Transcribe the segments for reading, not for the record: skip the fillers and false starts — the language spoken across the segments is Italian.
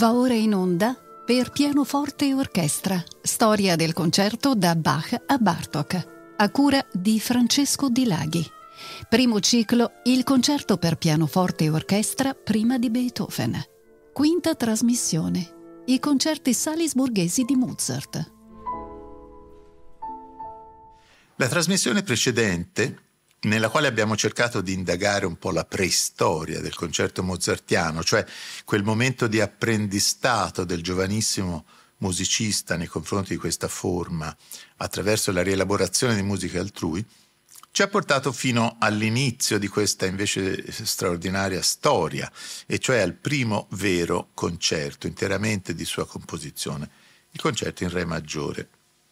Va ora in onda per pianoforte e orchestra, storia del concerto da Bach a Bartók, a cura di Francesco Di Laghi. Primo ciclo, il concerto per pianoforte e orchestra prima di Beethoven. Quinta trasmissione, i concerti salisburghesi di Mozart. La trasmissione precedente, nella quale abbiamo cercato di indagare un po' la preistoria del concerto mozartiano, cioè quel momento di apprendistato del giovanissimo musicista nei confronti di questa forma attraverso la rielaborazione di musiche altrui, ci ha portato fino all'inizio di questa invece straordinaria storia, e cioè al primo vero concerto interamente di sua composizione, il concerto in Re maggiore,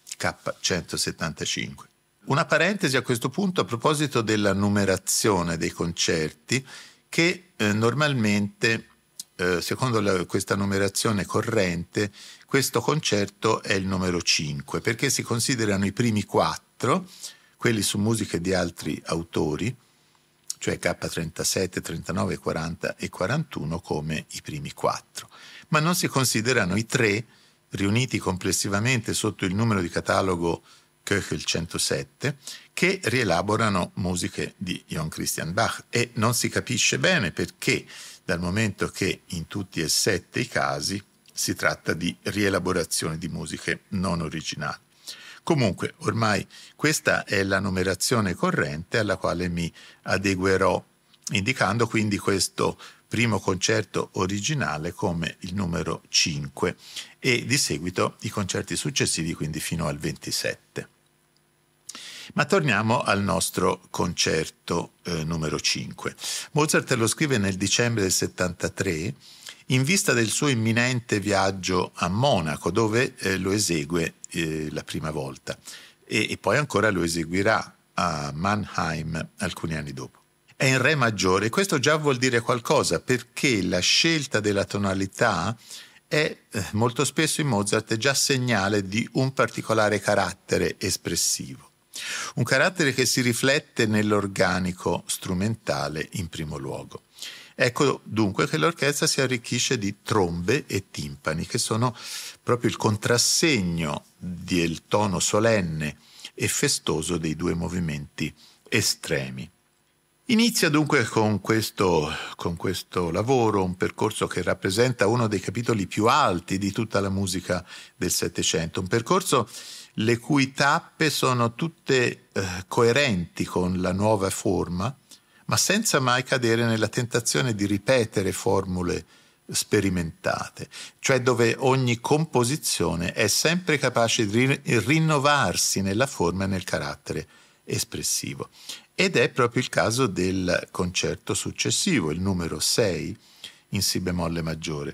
K175. Una parentesi a questo punto a proposito della numerazione dei concerti, che normalmente, secondo questa numerazione corrente, questo concerto è il numero 5, perché si considerano i primi 4, quelli su musiche di altri autori, cioè K37, 39, 40 e 41 come i primi 4, ma non si considerano i 3 riuniti complessivamente sotto il numero di catalogo Köchel 107, che rielaborano musiche di Johann Christian Bach, e non si capisce bene perché, dal momento che in tutti e 7 i casi si tratta di rielaborazione di musiche non originali. Comunque, ormai questa è la numerazione corrente alla quale mi adeguerò, indicando quindi questo primo concerto originale come il numero 5 e di seguito i concerti successivi, quindi fino al 27. Ma torniamo al nostro concerto numero 5. Mozart lo scrive nel dicembre del 73 in vista del suo imminente viaggio a Monaco, dove lo esegue la prima volta e poi ancora lo eseguirà a Mannheim alcuni anni dopo. È in Re maggiore e questo già vuol dire qualcosa, perché la scelta della tonalità è molto spesso in Mozart già segnale di un particolare carattere espressivo. Un carattere che si riflette nell'organico strumentale in primo luogo. Ecco dunque che l'orchestra si arricchisce di trombe e timpani, che sono proprio il contrassegno del tono solenne e festoso dei due movimenti estremi. Inizia dunque con questo lavoro un percorso che rappresenta uno dei capitoli più alti di tutta la musica del Settecento, un percorso le cui tappe sono tutte coerenti con la nuova forma, ma senza mai cadere nella tentazione di ripetere formule sperimentate, cioè dove ogni composizione è sempre capace di rinnovarsi nella forma e nel carattere espressivo. Ed è proprio il caso del concerto successivo, il numero 6, in Si bemolle maggiore.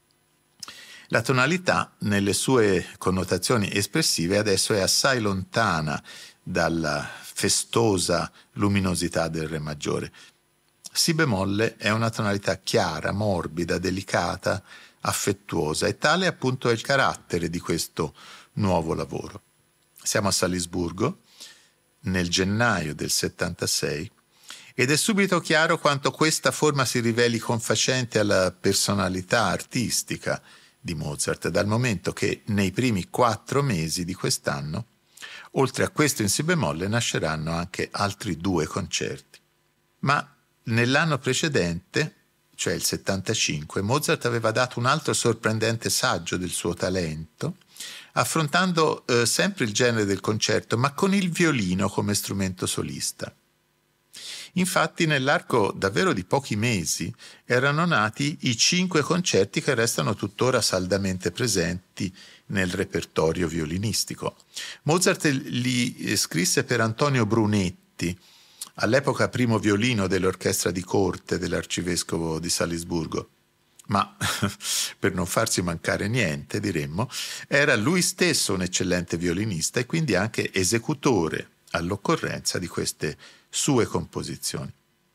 La tonalità, nelle sue connotazioni espressive, adesso è assai lontana dalla festosa luminosità del Re maggiore. Si bemolle è una tonalità chiara, morbida, delicata, affettuosa, e tale appunto è il carattere di questo nuovo lavoro. Siamo a Salisburgo, nel gennaio del 76, ed è subito chiaro quanto questa forma si riveli confacente alla personalità artistica di Mozart, dal momento che nei primi 4 mesi di quest'anno, oltre a questo in Si bemolle, nasceranno anche altri 2 concerti. Ma nell'anno precedente, cioè il 75, Mozart aveva dato un altro sorprendente saggio del suo talento, affrontando sempre il genere del concerto, ma con il violino come strumento solista. Infatti, nell'arco davvero di pochi mesi erano nati i 5 concerti che restano tuttora saldamente presenti nel repertorio violinistico. Mozart li scrisse per Antonio Brunetti, all'epoca primo violino dell'orchestra di corte dell'arcivescovo di Salisburgo. Ma per non farsi mancare niente, diremmo, era lui stesso un eccellente violinista e quindi anche esecutore all'occorrenza di queste sue composizioni.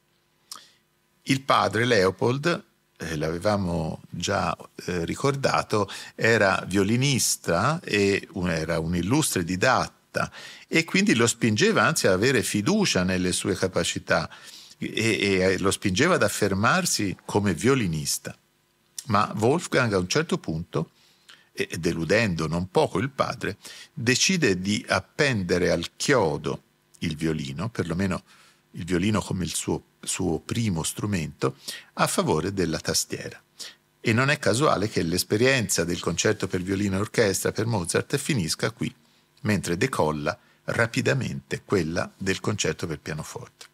Il padre Leopold, l'avevamo già ricordato, era violinista e era un illustre didatta, e quindi lo spingeva anzi ad avere fiducia nelle sue capacità e lo spingeva ad affermarsi come violinista. Ma Wolfgang a un certo punto, e deludendo non poco il padre, decide di appendere al chiodo il violino, perlomeno il violino come il suo primo strumento, a favore della tastiera. E non è casuale che l'esperienza del concerto per violino e orchestra per Mozart finisca qui, mentre decolla rapidamente quella del concerto per pianoforte.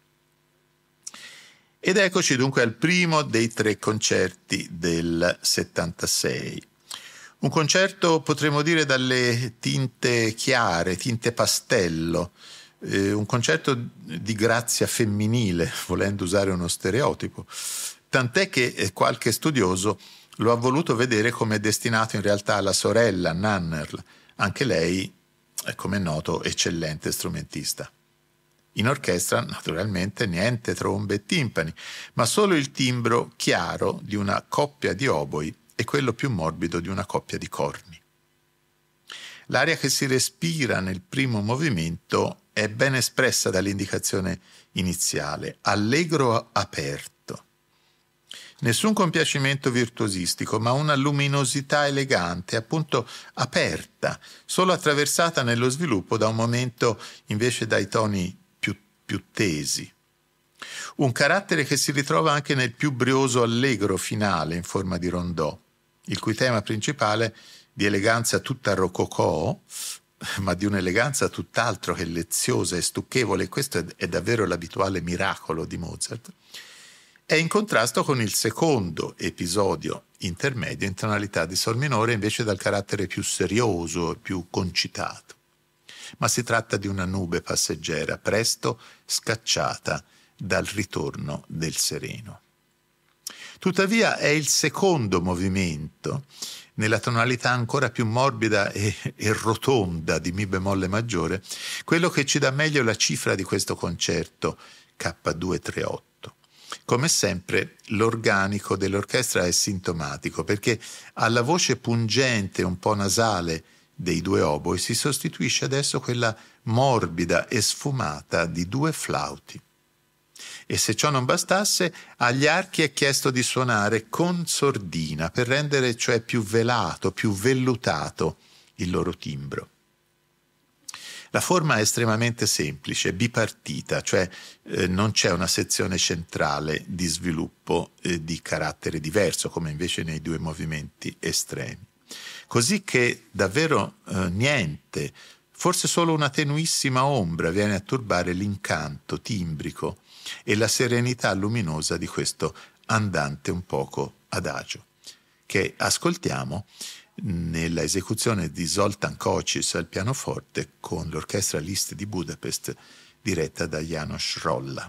Ed eccoci dunque al primo dei 3 concerti del 76. Un concerto, potremmo dire, dalle tinte chiare, tinte pastello, un concerto di grazia femminile, volendo usare uno stereotipo, tant'è che qualche studioso lo ha voluto vedere come destinato in realtà alla sorella Nannerl, anche lei, come è noto, eccellente strumentista. In orchestra, naturalmente, niente trombe e timpani, ma solo il timbro chiaro di una coppia di oboi e quello più morbido di una coppia di corni. L'aria che si respira nel primo movimento è ben espressa dall'indicazione iniziale, allegro aperto. Nessun compiacimento virtuosistico, ma una luminosità elegante, appunto aperta, solo attraversata nello sviluppo da un momento invece dai toni più tesi. Un carattere che si ritrova anche nel più brioso allegro finale in forma di rondò, il cui tema principale, di eleganza tutta rococò, ma di un'eleganza tutt'altro che leziosa e stucchevole, questo è davvero l'abituale miracolo di Mozart, è in contrasto con il secondo episodio intermedio in tonalità di sol minore, invece dal carattere più serioso e più concitato. Ma si tratta di una nube passeggera, presto scacciata dal ritorno del sereno. Tuttavia è il secondo movimento, nella tonalità ancora più morbida e rotonda di Mi bemolle maggiore, quello che ci dà meglio la cifra di questo concerto K238. Come sempre, l'organico dell'orchestra è sintomatico, perché alla voce pungente, un po' nasale, dei 2 oboi si sostituisce adesso quella morbida e sfumata di 2 flauti. E se ciò non bastasse, agli archi è chiesto di suonare con sordina per rendere cioè più velato, più vellutato il loro timbro. La forma è estremamente semplice, bipartita, cioè non c'è una sezione centrale di sviluppo di carattere diverso, come invece nei 2 movimenti estremi. Così che davvero niente, forse solo una tenuissima ombra viene a turbare l'incanto timbrico e la serenità luminosa di questo andante un poco adagio, che ascoltiamo nella esecuzione di Zoltán Kocsis al pianoforte con l'orchestra Liszt di Budapest diretta da János Rolla.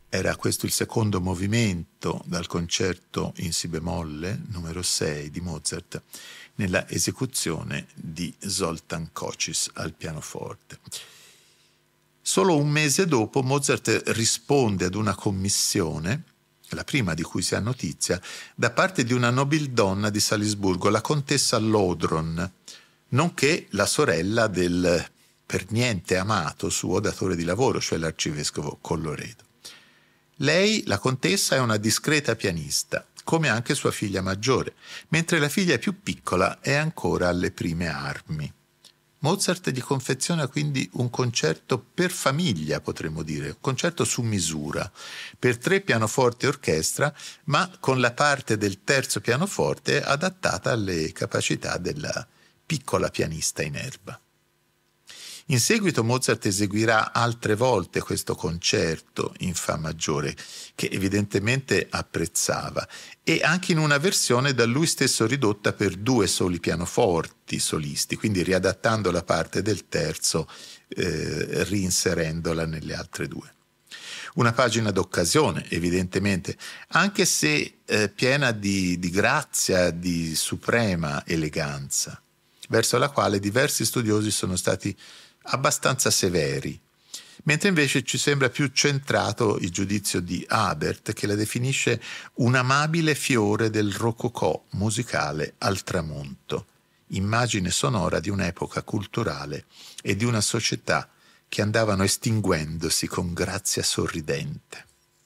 Era questo il secondo movimento dal concerto in si bemolle, numero 6 di Mozart, nella esecuzione di Zoltán Kocsis al pianoforte. Solo un mese dopo Mozart risponde ad una commissione, la prima di cui si ha notizia, da parte di una nobildonna di Salisburgo, la contessa Lodron, nonché la sorella del per niente amato suo datore di lavoro, cioè l'arcivescovo Colloredo. Lei, la contessa, è una discreta pianista, come anche sua figlia maggiore, mentre la figlia più piccola è ancora alle prime armi. Mozart gli confeziona quindi un concerto per famiglia, potremmo dire, un concerto su misura, per 3 pianoforti e orchestra, ma con la parte del terzo pianoforte adattata alle capacità della piccola pianista in erba. In seguito Mozart eseguirà altre volte questo concerto in fa maggiore, che evidentemente apprezzava, e anche in una versione da lui stesso ridotta per 2 soli pianoforti solisti, quindi riadattando la parte del terzo, reinserendola nelle altre 2. Una pagina d'occasione, evidentemente, anche se piena di grazia, di suprema eleganza, verso la quale diversi studiosi sono stati abbastanza severi, mentre invece ci sembra più centrato il giudizio di Habert, che la definisce un amabile fiore del rococò musicale al tramonto, immagine sonora di un'epoca culturale e di una società che andavano estinguendosi con grazia sorridente.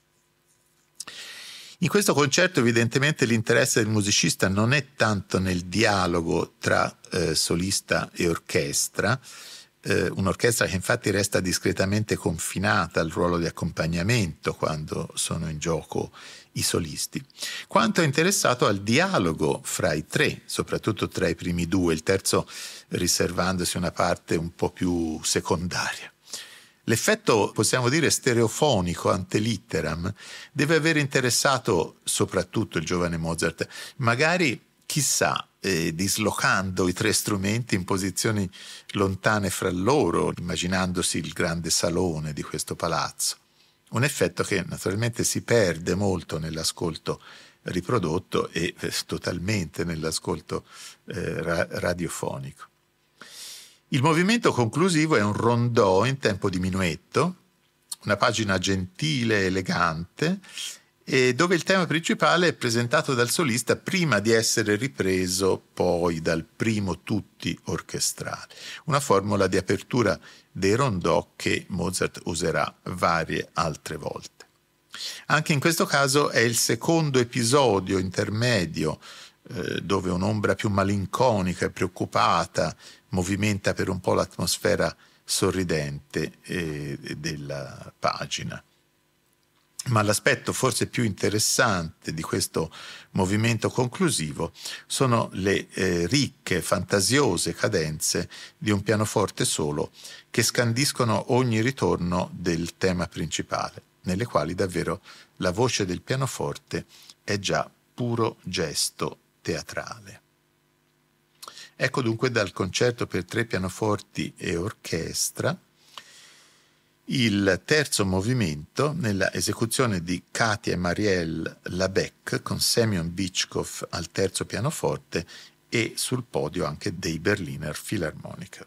In questo concerto evidentemente l'interesse del musicista non è tanto nel dialogo tra solista e orchestra, un'orchestra che infatti resta discretamente confinata al ruolo di accompagnamento quando sono in gioco i solisti, quanto è interessato al dialogo fra i 3, soprattutto tra i primi 2, il terzo riservandosi una parte un po' più secondaria. L'effetto, possiamo dire, stereofonico ante litteram deve aver interessato soprattutto il giovane Mozart, magari, chissà, dislocando i 3 strumenti in posizioni lontane fra loro, immaginandosi il grande salone di questo palazzo. Un effetto che naturalmente si perde molto nell'ascolto riprodotto e totalmente nell'ascolto radiofonico. Il movimento conclusivo è un rondò in tempo di minuetto, una pagina gentile e elegante, e dove il tema principale è presentato dal solista prima di essere ripreso poi dal primo tutti orchestrale, una formula di apertura dei rondò che Mozart userà varie altre volte. Anche in questo caso è il secondo episodio intermedio dove un'ombra più malinconica e preoccupata movimenta per un po' l'atmosfera sorridente della pagina. Ma l'aspetto forse più interessante di questo movimento conclusivo sono le ricche, fantasiose cadenze di un pianoforte solo che scandiscono ogni ritorno del tema principale, nelle quali davvero la voce del pianoforte è già puro gesto teatrale. Ecco dunque dal concerto per 3 pianoforti e orchestra il terzo movimento nella esecuzione di Katia e Marielle Labec con Semyon Bychkov al terzo pianoforte e sul podio anche dei Berliner Philharmoniker.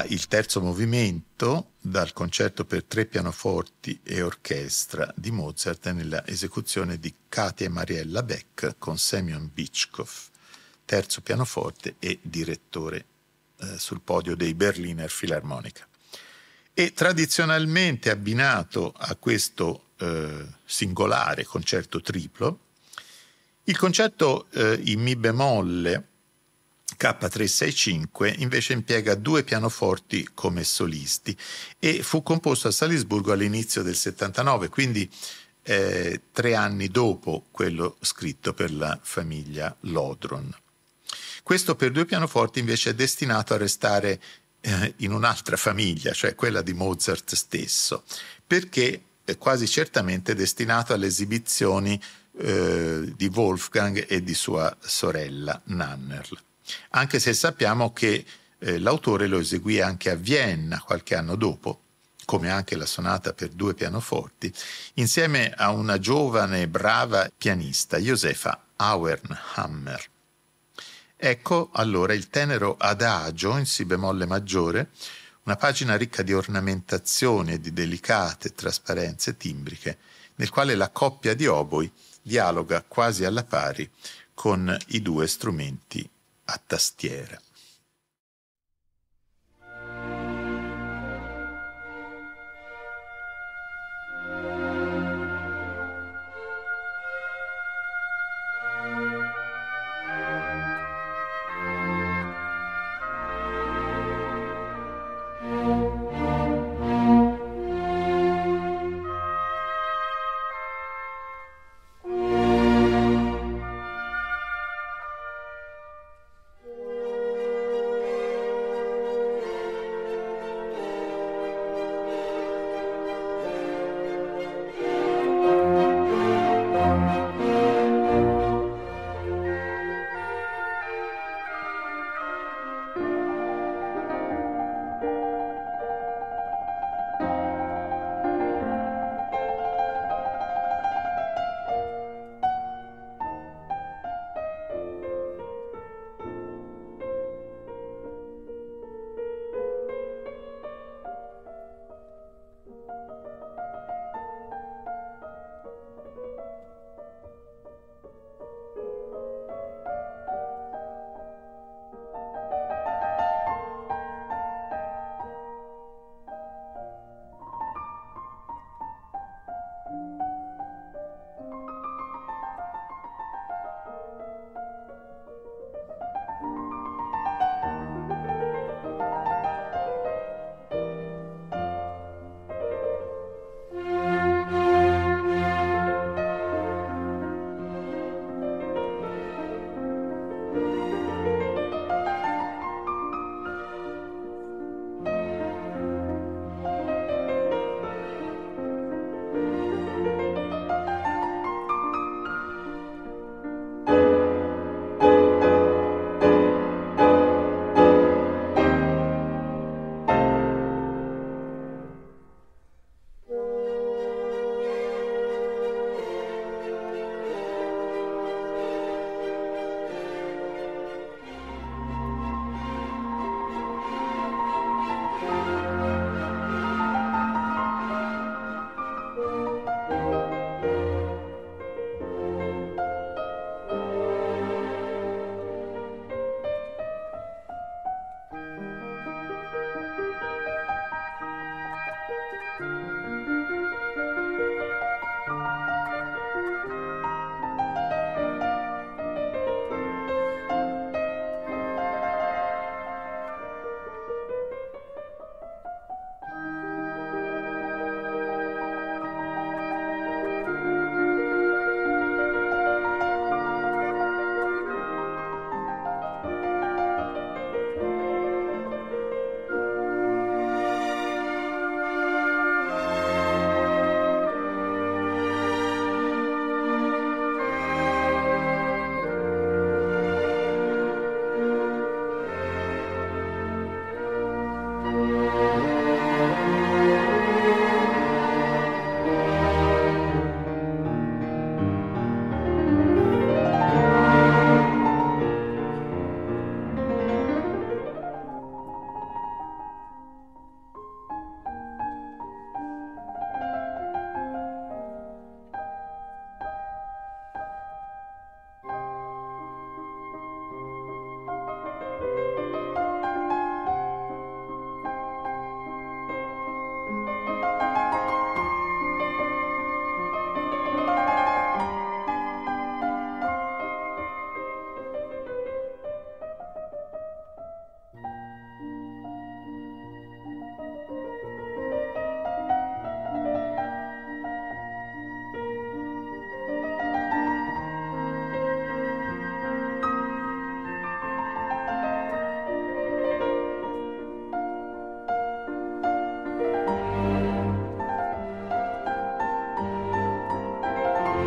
era il terzo movimento dal concerto per 3 pianoforti e orchestra di Mozart nella esecuzione di Katia e Mariella Beck con Semyon Bitschkov, terzo pianoforte e direttore sul podio dei Berliner Philharmoniker. E tradizionalmente abbinato a questo singolare concerto triplo, il concerto in Mi bemolle K365 invece impiega 2 pianoforti come solisti e fu composto a Salisburgo all'inizio del 79, quindi 3 anni dopo quello scritto per la famiglia Lodron. Questo per 2 pianoforti invece è destinato a restare in un'altra famiglia, cioè quella di Mozart stesso, perché è quasi certamente destinato alle esibizioni di Wolfgang e di sua sorella Nannerl, anche se sappiamo che l'autore lo eseguì anche a Vienna qualche anno dopo, come anche la sonata per 2 pianoforti, insieme a una giovane e brava pianista, Josefa Auernhammer. Ecco allora il tenero adagio in si bemolle maggiore, una pagina ricca di ornamentazioni e di delicate trasparenze timbriche, nel quale la coppia di oboi dialoga quasi alla pari con i 2 strumenti a tastiera.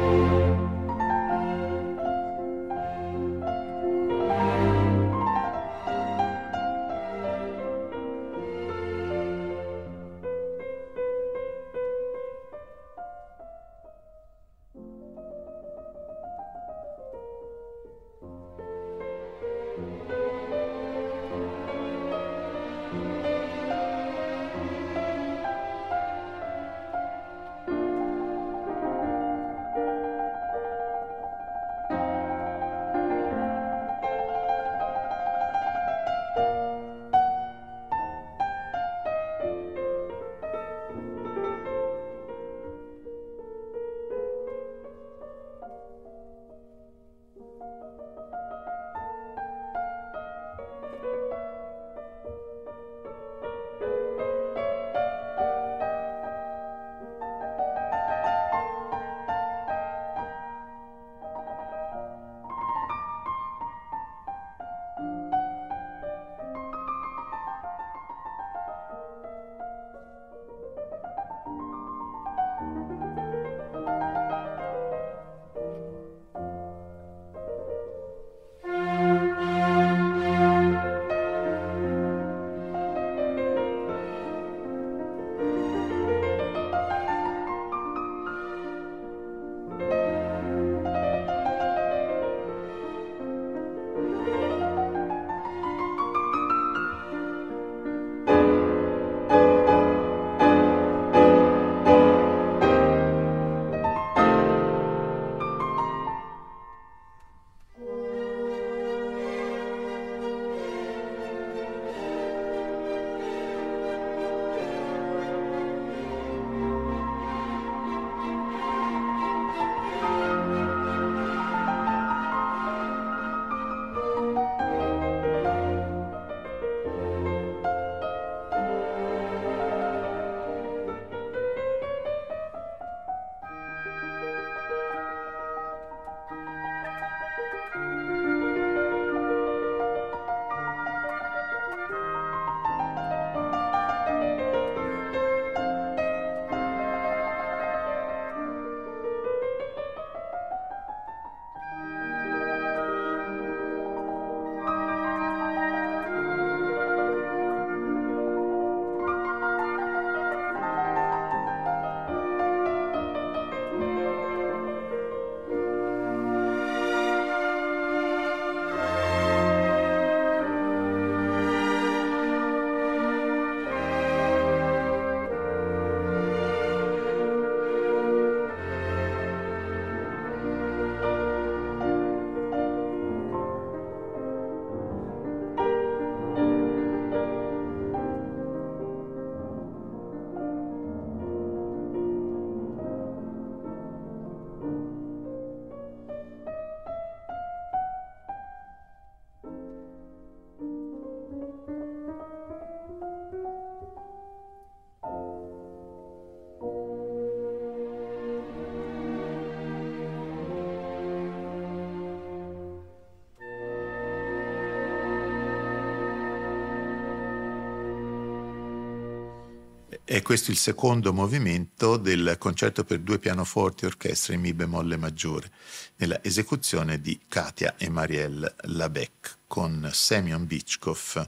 È questo il secondo movimento del concerto per due pianoforti e orchestra in Mi bemolle maggiore, nella esecuzione di Katia e Marielle Labec, con Semyon Bychkov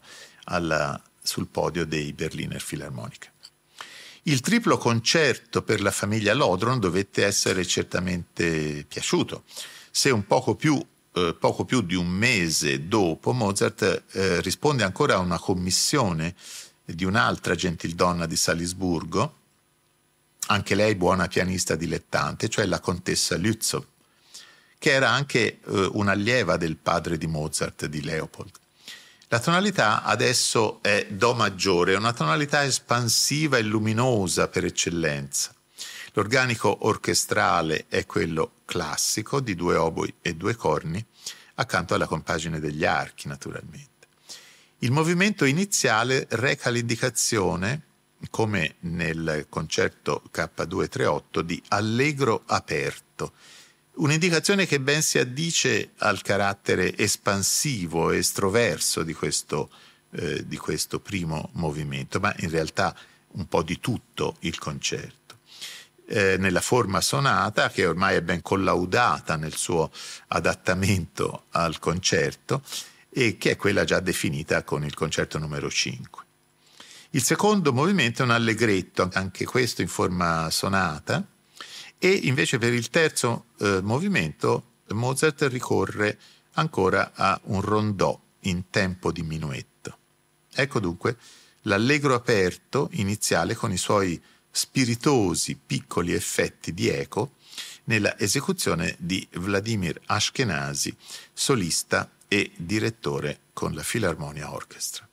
sul podio dei Berliner Philharmoniker. Il triplo concerto per la famiglia Lodron dovette essere certamente piaciuto. Se un poco più di un mese dopo, Mozart risponde ancora a una commissione di un'altra gentildonna di Salisburgo, anche lei buona pianista dilettante, cioè la contessa Lützow, che era anche un'allieva del padre di Mozart, di Leopold. La tonalità adesso è Do maggiore, è una tonalità espansiva e luminosa per eccellenza. L'organico orchestrale è quello classico di 2 oboi e 2 corni, accanto alla compagine degli archi, naturalmente. Il movimento iniziale reca l'indicazione, come nel concerto K238, di allegro aperto, un'indicazione che ben si addice al carattere espansivo e estroverso di questo primo movimento, ma in realtà un po' di tutto il concerto. nella forma sonata, che ormai è ben collaudata nel suo adattamento al concerto e che è quella già definita con il concerto numero 5. Il secondo movimento è un allegretto, anche questo in forma sonata, e invece per il terzo movimento Mozart ricorre ancora a un rondò in tempo di minuetto. Ecco dunque l'allegro aperto iniziale con i suoi spiritosi piccoli effetti di eco nella esecuzione di Vladimir Ashkenazy, solista e direttore con la Philharmonia Orchestra.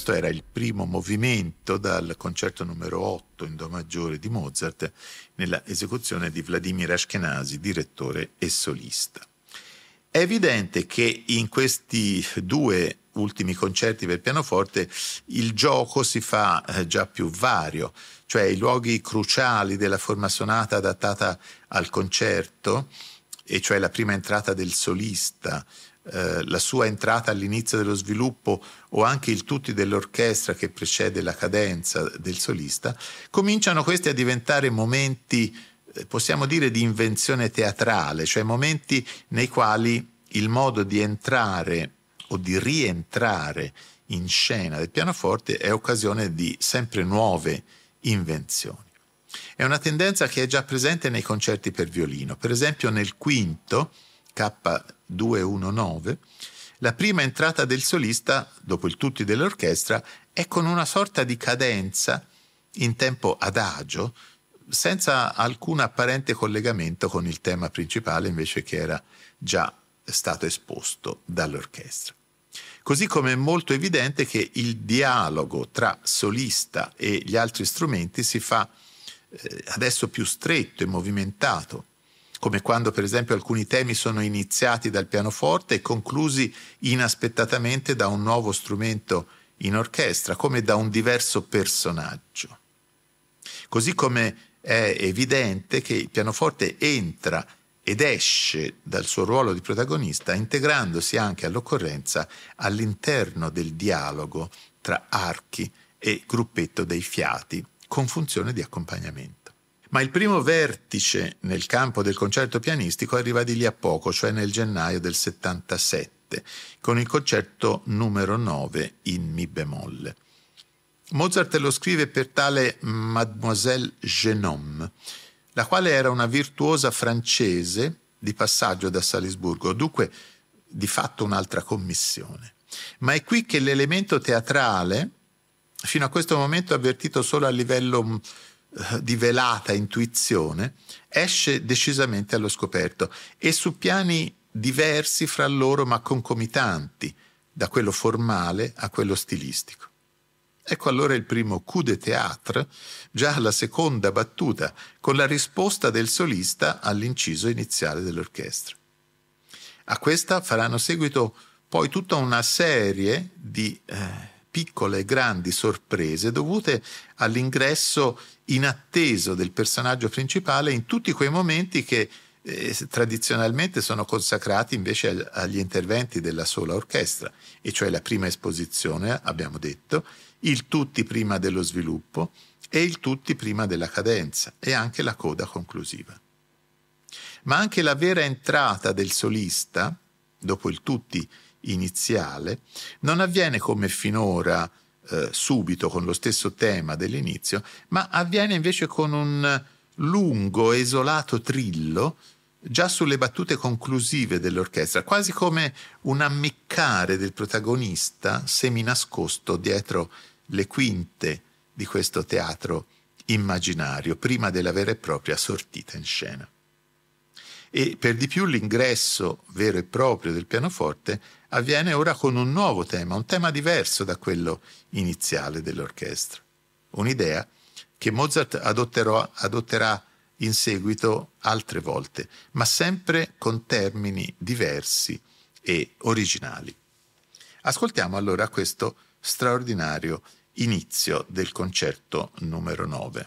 questo era il primo movimento dal concerto numero 8 in Do maggiore di Mozart, nella esecuzione di Vladimir Ashkenazy, direttore e solista. È evidente che in questi due ultimi concerti per pianoforte il gioco si fa già più vario, cioè i luoghi cruciali della forma sonata adattata al concerto, e cioè la prima entrata del solista, la sua entrata all'inizio dello sviluppo o anche il tutti dell'orchestra che precede la cadenza del solista, cominciano questi a diventare momenti, possiamo dire, di invenzione teatrale, cioè momenti nei quali il modo di entrare o di rientrare in scena del pianoforte è occasione di sempre nuove invenzioni. È una tendenza che è già presente nei concerti per violino. Per esempio nel quinto, K219, la prima entrata del solista, dopo il tutti dell'orchestra, è con una sorta di cadenza in tempo adagio, senza alcun apparente collegamento con il tema principale invece che era già stato esposto dall'orchestra. Così come è molto evidente che il dialogo tra solista e gli altri strumenti si fa adesso più stretto e movimentato, come quando per esempio alcuni temi sono iniziati dal pianoforte e conclusi inaspettatamente da un nuovo strumento in orchestra, come da un diverso personaggio. Così come è evidente che il pianoforte entra ed esce dal suo ruolo di protagonista, integrandosi anche all'occorrenza all'interno del dialogo tra archi e gruppetto dei fiati, con funzione di accompagnamento. Ma il primo vertice nel campo del concerto pianistico arriva di lì a poco, cioè nel gennaio del 77, con il concerto numero 9 in Mi bemolle. Mozart lo scrive per tale Mademoiselle Genome, la quale era una virtuosa francese di passaggio da Salisburgo, dunque di fatto un'altra commissione. Ma è qui che l'elemento teatrale, fino a questo momento avvertito solo a livello di velata intuizione, esce decisamente allo scoperto e su piani diversi fra loro ma concomitanti, da quello formale a quello stilistico. Ecco allora il primo coup de théâtre, già alla seconda battuta, con la risposta del solista all'inciso iniziale dell'orchestra. A questa faranno seguito poi tutta una serie di piccole e grandi sorprese dovute all'ingresso inatteso del personaggio principale in tutti quei momenti che tradizionalmente sono consacrati invece agli interventi della sola orchestra, e cioè la prima esposizione, abbiamo detto, il tutti prima dello sviluppo e il tutti prima della cadenza e anche la coda conclusiva. Ma anche la vera entrata del solista, dopo il tutti iniziale, non avviene come finora subito con lo stesso tema dell'inizio, ma avviene invece con un lungo esolato trillo già sulle battute conclusive dell'orchestra, quasi come un ammiccare del protagonista seminascosto dietro le quinte di questo teatro immaginario prima della vera e propria sortita in scena. E per di più l'ingresso vero e proprio del pianoforte avviene ora con un nuovo tema, un tema diverso da quello iniziale dell'orchestra. Un'idea che Mozart adotterà in seguito altre volte, ma sempre con termini diversi e originali. Ascoltiamo allora questo straordinario inizio del concerto numero 9.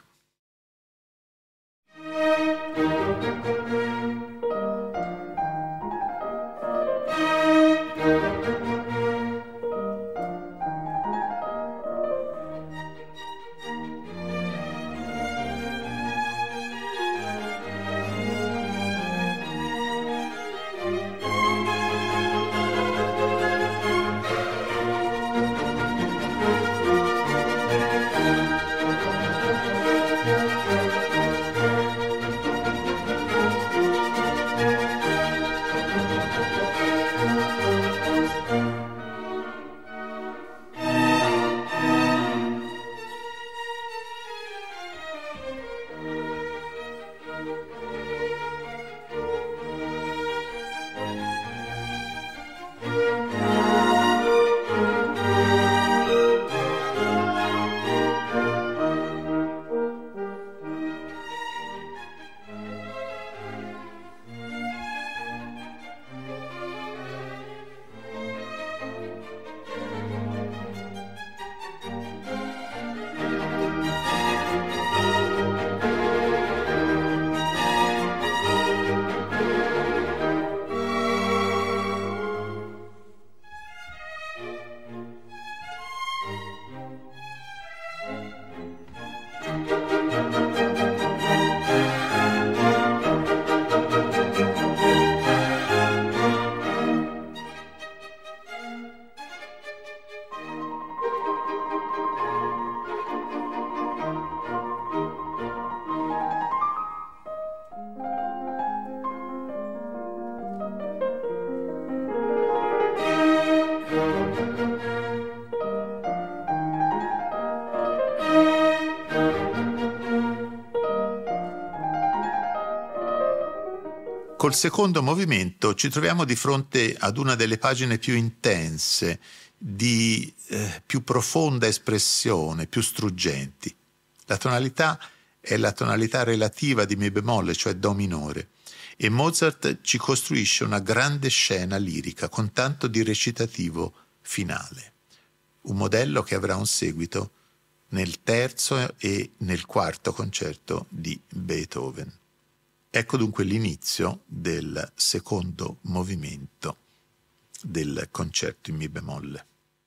Col secondo movimento ci troviamo di fronte ad una delle pagine più intense, di più profonda espressione, più struggenti. La tonalità è la tonalità relativa di mi bemolle, cioè do minore, e Mozart ci costruisce una grande scena lirica con tanto di recitativo finale. Un modello che avrà un seguito nel terzo e nel quarto concerto di Beethoven. Ecco dunque l'inizio del secondo movimento del concerto in mi bemolle.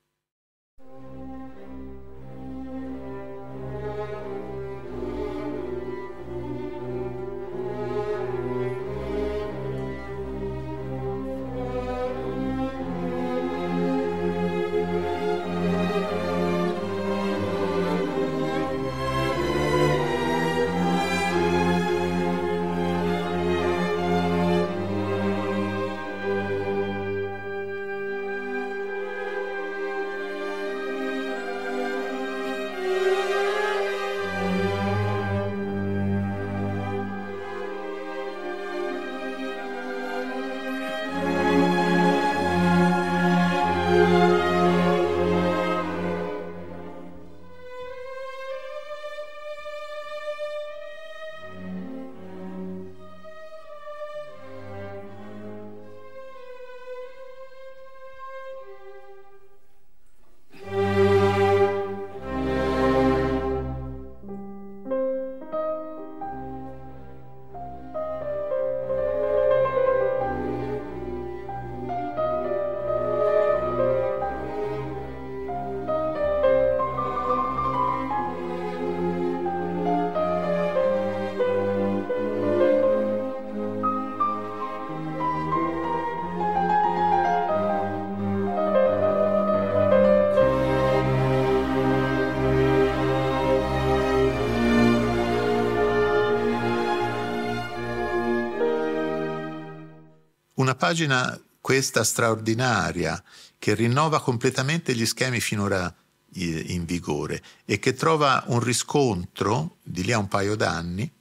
Una pagina questa straordinaria che rinnova completamente gli schemi finora in vigore e che trova un riscontro di lì a un paio d'anni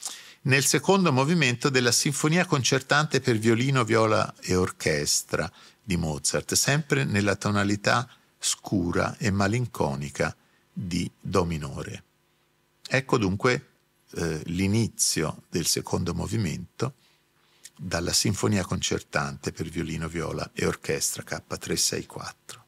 nel secondo movimento della Sinfonia concertante per violino, viola e orchestra di Mozart, sempre nella tonalità scura e malinconica di do minore. Ecco dunque l'inizio del secondo movimento dalla Sinfonia concertante per violino, viola e orchestra K364.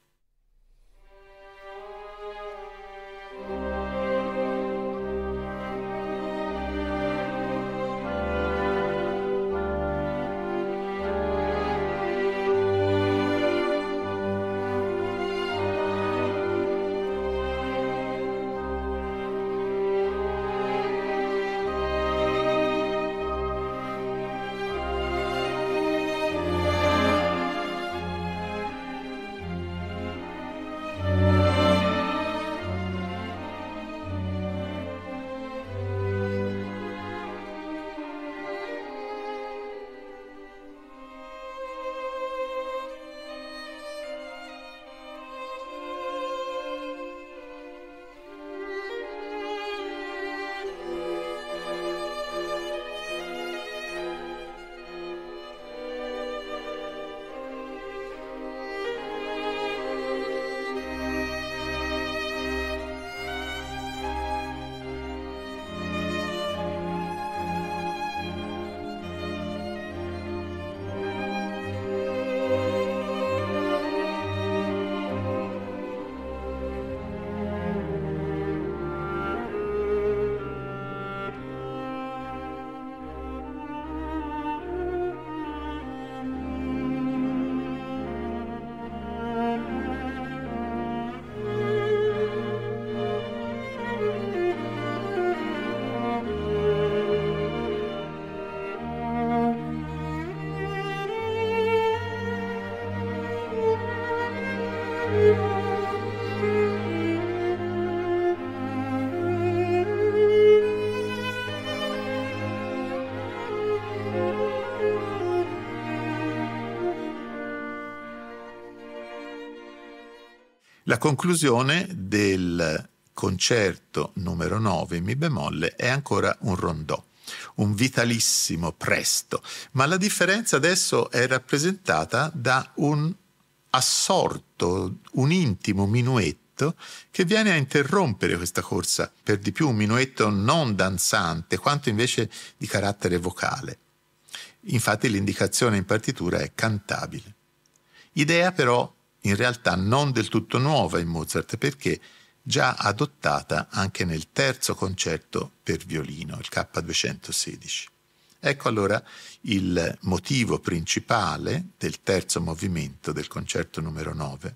La conclusione del concerto numero 9 in mi bemolle è ancora un rondò, un vitalissimo presto, ma la differenza adesso è rappresentata da un assorto, un intimo minuetto che viene a interrompere questa corsa, per di più un minuetto non danzante, quanto invece di carattere vocale. Infatti l'indicazione in partitura è cantabile. Idea però in realtà non del tutto nuova in Mozart, perché già adottata anche nel terzo concerto per violino, il K216. Ecco allora il motivo principale del terzo movimento del concerto numero 9.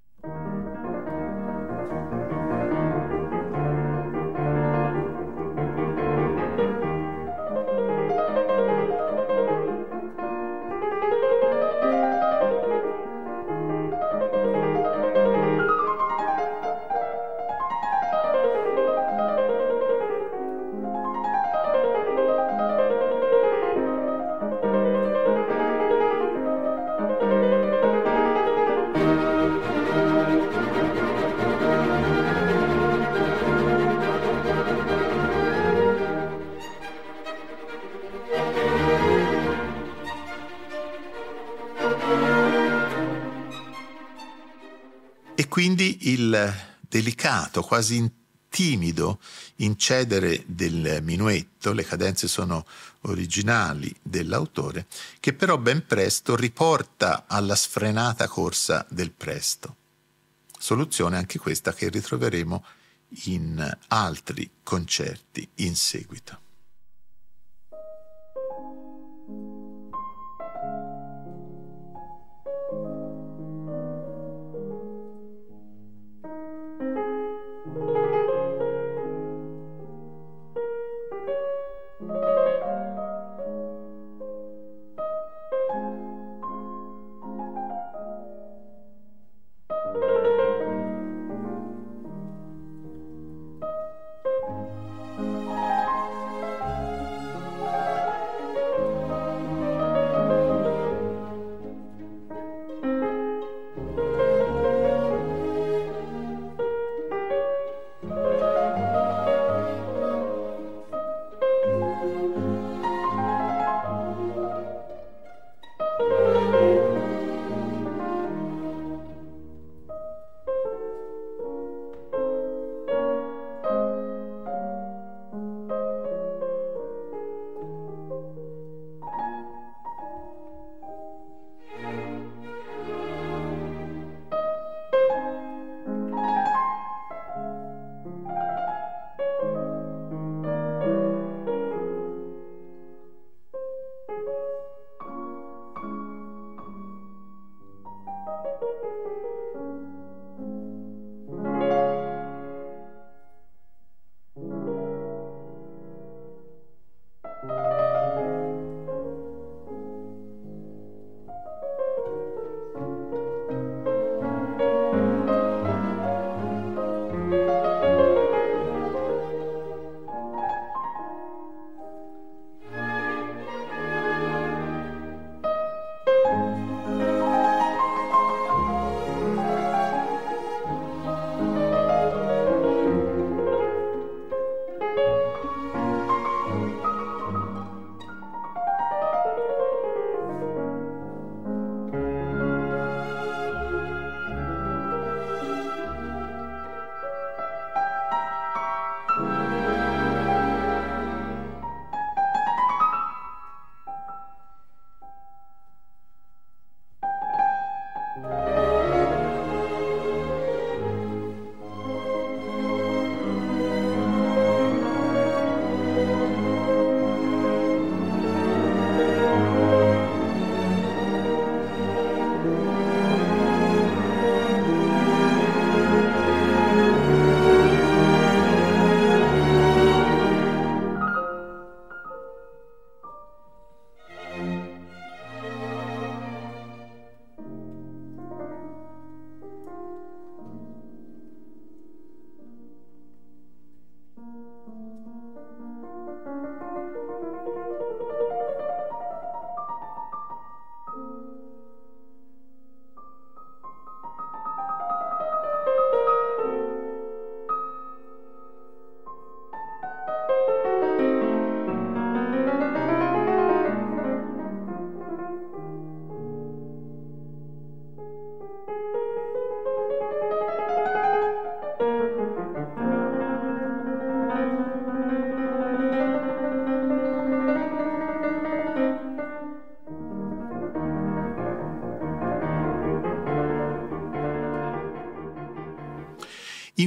E quindi il delicato, quasi timido incedere del minuetto, le cadenze sono originali dell'autore, che però ben presto riporta alla sfrenata corsa del presto. Soluzione anche questa che ritroveremo in altri concerti in seguito.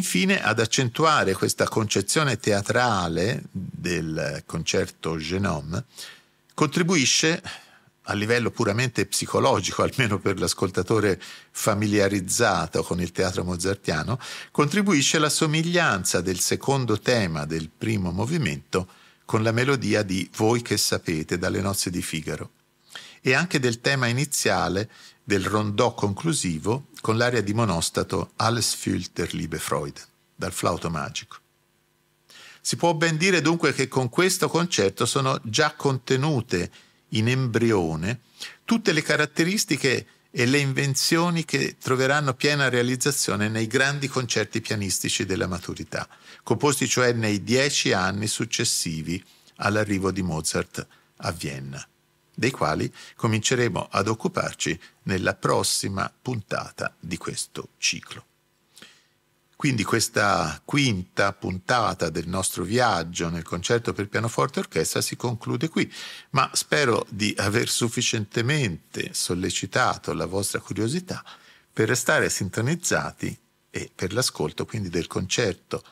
infine, ad accentuare questa concezione teatrale del concerto Genome, contribuisce a livello puramente psicologico, almeno per l'ascoltatore familiarizzato con il teatro mozartiano, contribuisce la somiglianza del secondo tema del primo movimento con la melodia di Voi che sapete dalle Nozze di Figaro e anche del tema iniziale del rondò conclusivo con l'aria di monostato Alles füllt der Liebe Freude dal flauto magico. Si può ben dire dunque che con questo concerto sono già contenute in embrione tutte le caratteristiche e le invenzioni che troveranno piena realizzazione nei grandi concerti pianistici della maturità, composti cioè nei 10 anni successivi all'arrivo di Mozart a Vienna, dei quali cominceremo ad occuparci nella prossima puntata di questo ciclo. Quindi questa quinta puntata del nostro viaggio nel concerto per pianoforte e orchestra si conclude qui, ma spero di aver sufficientemente sollecitato la vostra curiosità per restare sintonizzati e per l'ascolto quindi del concerto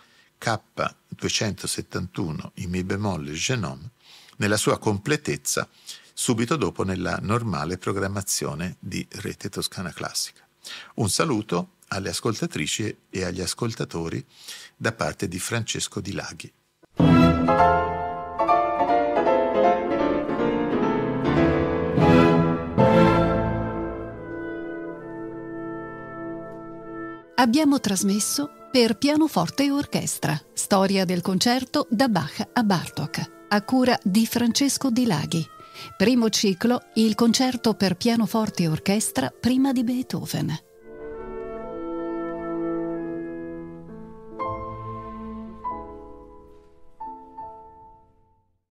K271 in Mi bemolle Genome nella sua completezza subito dopo nella normale programmazione di Rete Toscana Classica. Un saluto alle ascoltatrici e agli ascoltatori da parte di Francesco Di Laghi. Abbiamo trasmesso Per pianoforte e orchestra, storia del concerto da Bach a Bartók, a cura di Francesco Di Laghi. Primo ciclo, il concerto per pianoforte e orchestra prima di Beethoven.